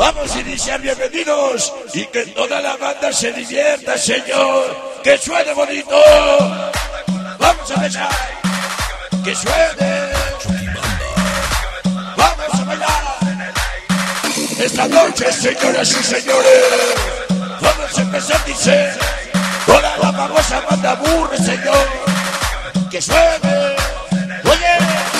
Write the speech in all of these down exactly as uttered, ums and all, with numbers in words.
Vamos a iniciar, bienvenidos, y que toda la banda se divierta, señor. Que suene bonito. Vamos a empezar. Que suene. Vamos a bailar. Esta noche, señoras y señores, vamos a empezar, dice, toda la famosa banda burra, señor. Que suene. Oye.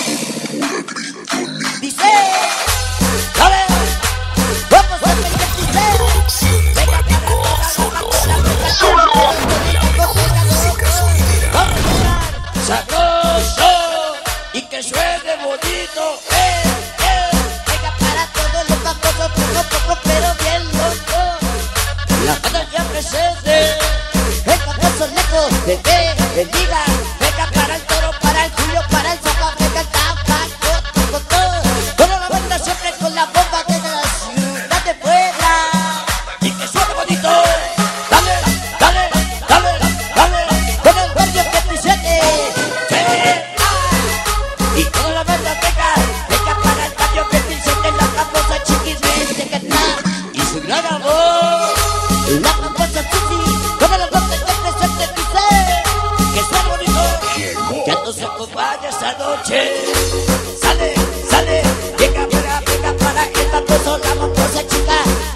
Dice. Dale. Vamos a empezar, dice. Venga, solo la mejor música sonidera. Sabroso y que suene bonito. Eh, eh. Venga para todos los famosos, poco a poco, pero bien loco. La banda ya presente. El famoso Neco, bebé, bendiga. Venga para el toro, para el Julio, para el Zapa, venga el tabaco, con todo. Toda la banda siempre con la bomba desde la ciudad de Puebla. Y que suene bonito. Dale, dale, dale, dale. Con el barrio que presente. Y toda la banda venga, venga para el barrio que presente la famosa Chiquis Vente que está. y su gran amor. La famosa Chichi, toda la banda que presente dice. Que suene bonito. Ya nos acompaña esta noche. Sale, sale, venga para, venga para el famoso, la famosa chica.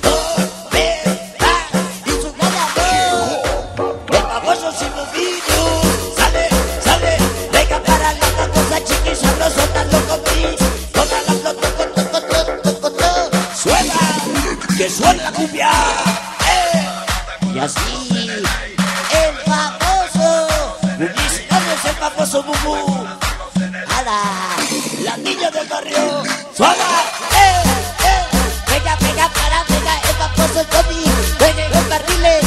Y su gran amor. El famoso Silvio. Sale, sale, venga para la famosa Chiquis sabrosota, loco mí. Toda la flota, Toco, toco, toco, toco. suena, que suene la cumbia. Eh. Y así, el famoso Publicidad es el famoso Bubú. Ala. La niña del barrio. Suena, Eh, eh. Venga, venga, para, venga, el famoso Tommy. Venga, los barriles.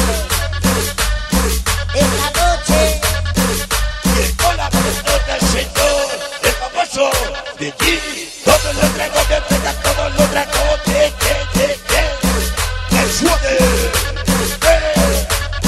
Esta noche, llegó la persona, señor. El famoso de ti. Todo lo traigo de pega, todo lo traigo de, de, de, de. Que suene. Eh.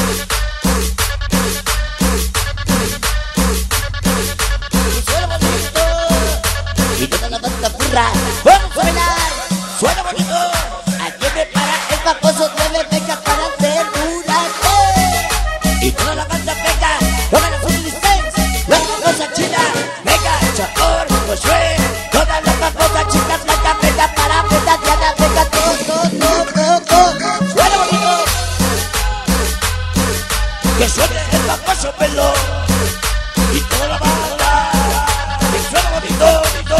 y suena bonito. Y toda la banda burra. Vamos a bailar. Suena bonito. Aquí me para el famoso nueve, venga para hacer huracán. Y toda la banda venga. Pongan la full license, la famosa china. Venga, chapor, Josué. Todas las famosas chicas blancas, venga para venga Diana, venga todo, todo, todo, todo. Suena bonito. Que suene el famoso pelo. Y toda la banda. Que suena bonito, bonito.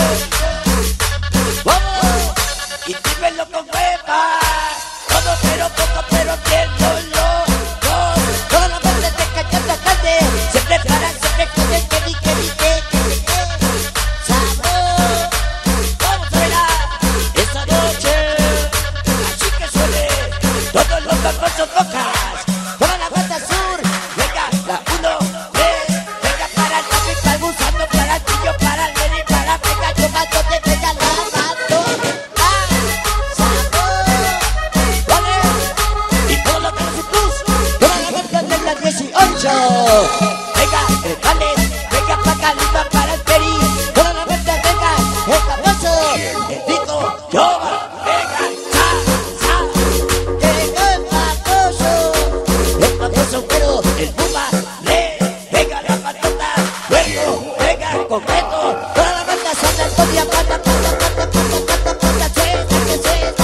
Vamos. Y dímelo con hueva. Todo pero poco, pero bien loco. Toda la banda de Cachata Grande se preparan, se preparan, que ni, que ni, que, que, que, que. Sabor. Vamos a bailar esta noche. Así que suene todos los famosos bocas. Toda la banda sur, Venga, la uno, tres. Venga para el Tapi, para el Gusano, para el Pillo, para el Lenny, para venga yo mato de venga la banda. Ah, sabor. vale. Y todo lo que nos plus. Toda la banda de la dieciocho. Venga, el Vanes, venga para Califa, para el Peri. Toda la banda, venga, el famoso. El Tico, yo, venga, sa, sa. Llegó el famoso. El famoso güero, el Puma, le, venga la patota, hueco, venga, concreto. Toda la banda San Antonio, pata, pata, pata, pata, pata, pata, suelta, que suelta.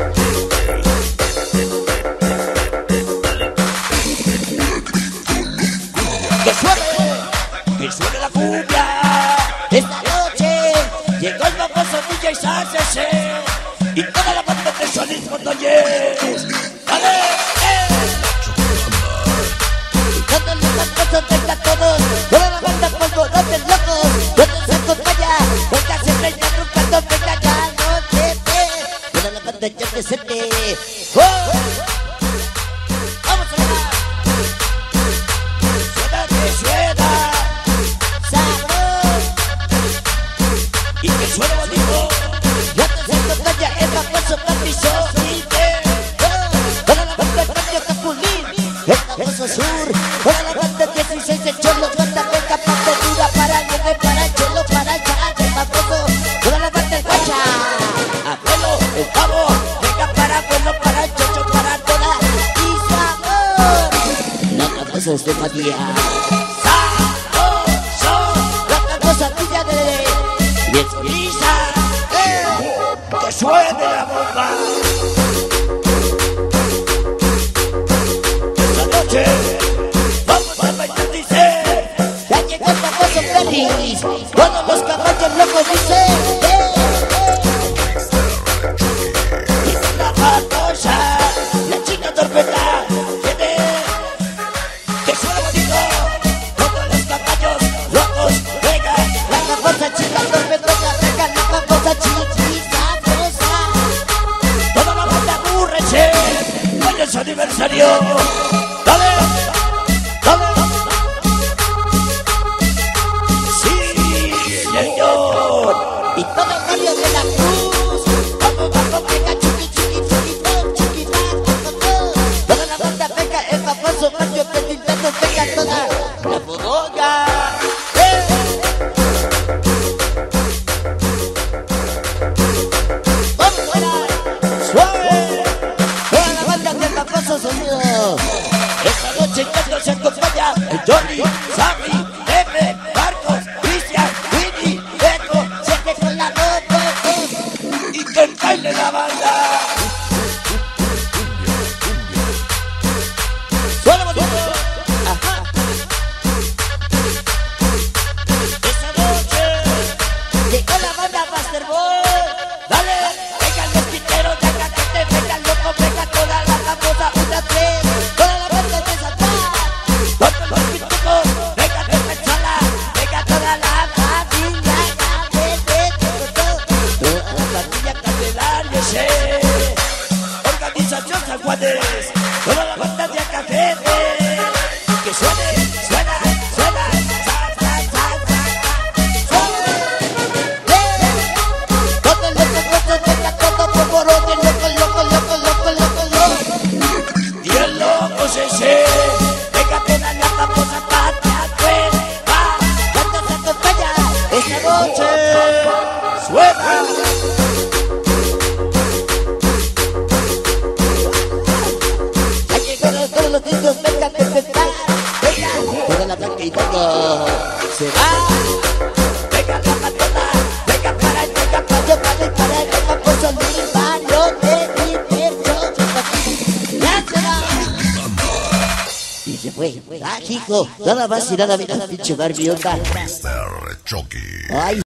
Que suene, que suene la cumbia. Esta noche, Llegó el famoso D J Sánchez y toda la banda de Solís Montoyes. ¡Dale! ¡Eh! todos los famosos, venga todos. Toda la banda polvorones locos. Todos se acompaña, venga siempre ya roncando, venga ya no te ve. Toda la banda ya presente. ¡Oh! ¡Vamos a bailar! ¡Suena que suena! ¡Sabor! ¡Y que suene bonito! Ya te se acompaña el famoso Papi Sofite. Toda la banda de Radio Capulín. El famoso sur. Toda la banda dieciséis de Cholo, banda venga para dura, para Nieve, para Cholo, para ya, el famoso. Toda la banda de Guacha. ¡Abuelo, el pavo! ¡Venga para abuelo! Casa Estefanía. Sabroso, la cantosadilla de Lisa, eh, que suene la bomba. Esta noche vamos a bailar, dice. ya llegó el famoso feliz. Todos los caballos locos dicen, eh, Y la patosa, la chica torpeta, tiene que suene bonito. Todos los caballos locos, venga. la famosa chica torpetona, venga la famosa chiquita sabrosa. Toda la banda Burreche, hoy es su aniversario. Dale, dale. Sí, señor. Y todo el barrio de la Cruz. Vamos, vamos, venga, chiqui, chiqui, chiqui, pum, chiqui, pum, pum, pum. Toda la banda venga, el famoso barrio de Nintendo, venga toda la bodega. ¡Eh! ¡Vamos fuera! ¡Suave! Toda la banda del famoso sonido. Esta noche ya nos acompaña el Johnny, Sammy, Pepe, Marcos, Cristian, Winnie, Eco Siente con la voz, y que baile la banda. suena bonito. Ajá. Esta noche, Llegó la banda Masterboy. dale, vengan los quiteros de Acatete, vengan loco, venga toda la famosa, Una, tres, toda la banda de Santa. todos los pitucos, venga de Pechola, venga toda la Familia, toda la familia Candelaria, sí. Organización San Juanes, toda la banda de Acatete, que suene, suena, suena, sa, sa, sa, sa, todo el loco, loco, venga todo polvorote, loco, loco, loco, loco, loco, loco. y el loco se se, venga toda la famosa patria nueva, ¿Cuántos se acompaña esta noche? suena. Ya llegaron todos los niños, venga, venga, venga. Toda la blanca y todo se va. Venga la patona, venga para el venga para Yo para el para el famoso Limario de diversión. Ya se va. Y se fue. Ah, hijo, nada más y nada menos, pinche Barbie, onda. mister Chucky. Ay.